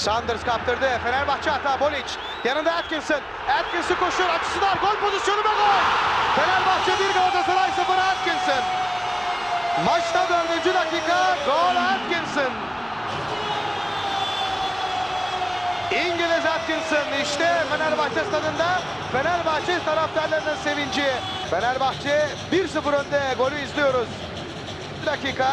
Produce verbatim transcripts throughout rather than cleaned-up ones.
Sanders kaptırdı. Fenerbahçe hata. Boliç. Yanında Atkinson. Atkinson koşuyor. Açısı dar. Gol pozisyonu ve gol. Fenerbahçe bir, Galatasaray sıfır. Atkinson. Maçta dördüncü dakika. Gol Atkinson. İngiliz Atkinson. İşte Fenerbahçe stadında Fenerbahçe taraftarlarının sevinci. Fenerbahçe bir sıfır önde. Golü izliyoruz. Bir dakika.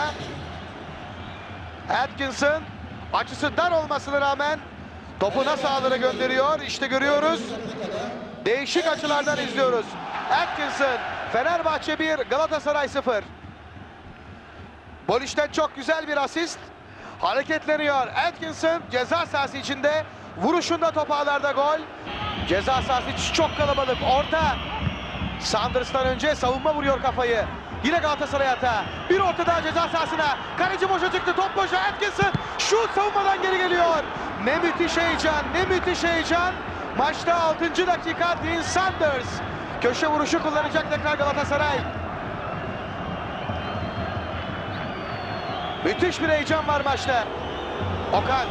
Atkinson açısı dar olmasına rağmen topu nasıl ağlara gönderiyor? İşte görüyoruz. Değişik açılardan izliyoruz. Atkinson. Fenerbahçe bir, Galatasaray sıfır. Boliç'ten çok güzel bir asist. Hareketleniyor. Atkinson ceza sahası içinde. Vuruşunda top ağlarda gol. Ceza sahası içi çok kalabalık. Orta. Sanders'tan önce savunma vuruyor kafayı. Yine Galatasaray hata. Bir orta daha ceza sahasına. Kaleci boşa çıktı. Top boşa. Atkinson. Şut savunmadan geri geliyor. Ne müthiş heyecan. Ne müthiş heyecan. Maçta altıncı dakika Dean Sanders. Köşe vuruşu kullanacak tekrar Galatasaray. Müthiş bir heyecan var maçta. Okan.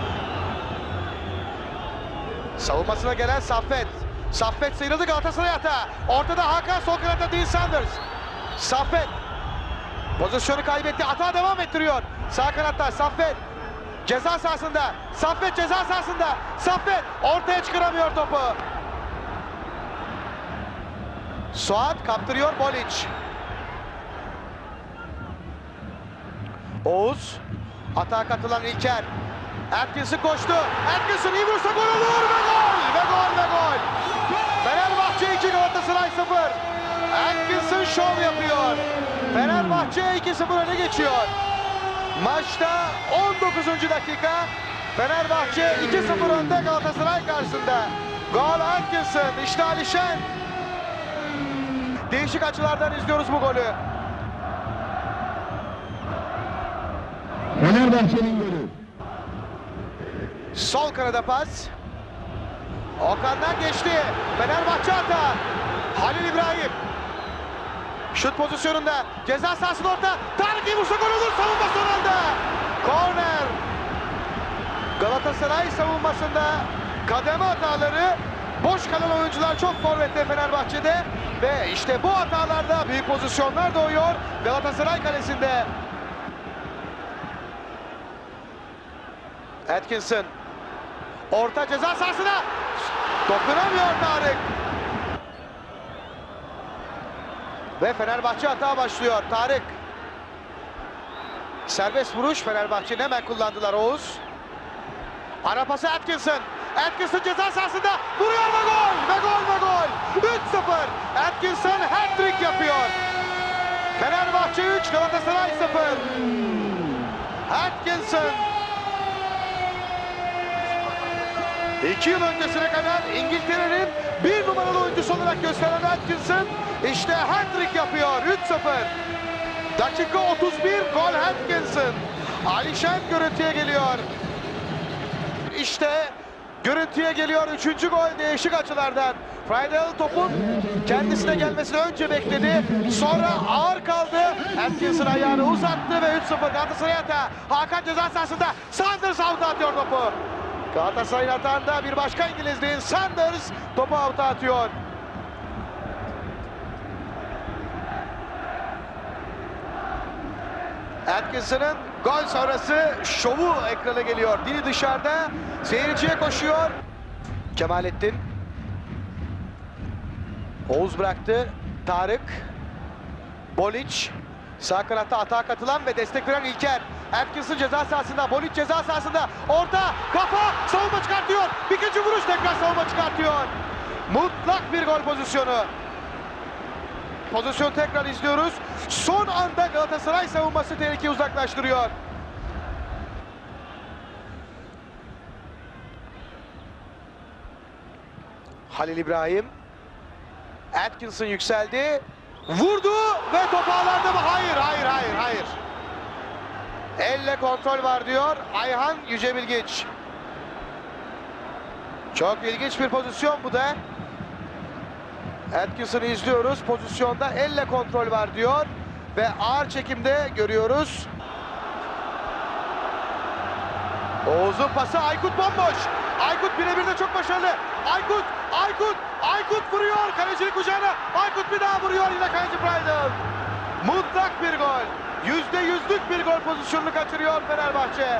Savunmasına gelen Saffet. Saffet sıyrıldı, Galatasaray hata. Ortada Hakan, sol kanatta Dean Sanders. Saffet. Pozisyonu kaybetti. Hata devam ettiriyor. Sağ kanatta Saffet. Ceza sahasında. Saffet ceza sahasında. Saffet ortaya çıkaramıyor topu. Suat kaptırıyor Boliç. Oğuz. Atağa katılan İlker. Atkinson koştu. Atkinson iyi vurursa gol olur ve gol! Ve gol ve gol! Fenerbahçe iki, Galatasaray sıfır. Atkinson şov yapıyor. Fenerbahçe iki sıfır öne geçiyor. Maçta on dokuzuncu dakika. Fenerbahçe iki sıfır önde Galatasaray karşısında. Gol Atkinson. İşte Alişen. Değişik açılardan izliyoruz bu golü. Fenerbahçe'nin golü. Sol kanada pas. Okan'dan geçti. Fenerbahçe hata. Halil İbrahim. Şut pozisyonunda. Ceza sahasının orta. Tarık iyi vursa gol olur. Savunma son anda. Korner. Galatasaray savunmasında kademe hataları. Boş kalan oyuncular çok forvette Fenerbahçe'de. Ve işte bu hatalarda büyük pozisyonlar doğuyor. Galatasaray kalesinde. Atkinson. Orta ceza sahasına. Dokunamıyor Tarık. Ve Fenerbahçe hata başlıyor. Tarık. Serbest vuruş. Fenerbahçe'nin hemen kullandılar Oğuz. Ara pası Atkinson. Atkinson ceza sahasında vuruyor ve gol. Ve gol ve gol. üç sıfır. Atkinson hat-trick yapıyor. Fenerbahçe üç, Galatasaray sıfır. Atkinson. İki yıl öncesine kadar İngiltere'nin bir numaralı oyuncusu olarak gösteren Atkinson işte hat-trick yapıyor. üç sıfır. Dakika otuz bir, gol Atkinson. Alişen görüntüye geliyor. İşte görüntüye geliyor üçüncü gol değişik açılardan. Friedel topun kendisine gelmesini önce bekledi. Sonra ağır kaldı. Atkinson ayağını uzattı ve üç sıfır Galatasaray hata. Hakan ceza sahasında. Sanders out'a atıyor topu. Galatasaray'ın hatağında bir başka İngilizliğin Sanders topu out'a atıyor. Atkinson'ın gol sonrası şovu ekrana geliyor. Dili dışarıda, seyirciye koşuyor. Kemalettin. Oğuz bıraktı. Tarık. Boliç. Sağ kanatta atağa katılan ve destek veren İlker. Atkinson ceza sahasında, Boliç ceza sahasında. Orta, kafa, savunma çıkartıyor. İkinci vuruş tekrar savunma çıkartıyor. Mutlak bir gol pozisyonu. Pozisyon tekrar izliyoruz. Son anda Galatasaray savunması tehlikeyi uzaklaştırıyor. Halil İbrahim. Atkinson yükseldi. Vurdu ve top ağlarda mı? Hayır, hayır, hayır, hayır. Elle kontrol var diyor Ayhan Yücebilgiç. Çok ilginç bir pozisyon bu da. Atkinson'ı izliyoruz. Pozisyonda elle kontrol var diyor. Ve ağır çekimde görüyoruz. Oğuz'un pası, Aykut bomboş. Aykut birebir de çok başarılı. Aykut, Aykut, Aykut vuruyor kalecinin kucağına. Aykut bir daha vuruyor, yine kaleci Friedel. Mutlak bir gol. Yüzde yüzlük bir gol pozisyonunu kaçırıyor Fenerbahçe.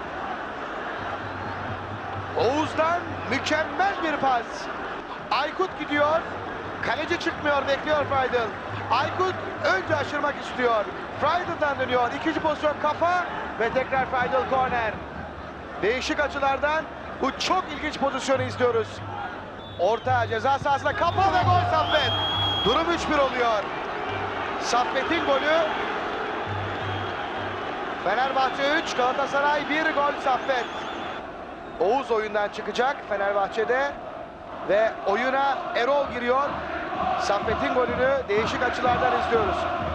Oğuz'dan mükemmel bir pas. Aykut gidiyor. Kaleci çıkmıyor, bekliyor Friedel. Aykut önce aşırmak istiyor. Friedel'dan dönüyor. İkinci pozisyon kafa ve tekrar Friedel korner. Değişik açılardan bu çok ilginç pozisyonu izliyoruz. Orta ceza sahasına kafa ve gol Saffet. Durum üç bir oluyor. Saffet'in golü. Fenerbahçe üç, Galatasaray bir, gol Saffet. Oğuz oyundan çıkacak Fenerbahçe'de ve oyuna Erol giriyor. Saffet'in golünü değişik açılardan izliyoruz.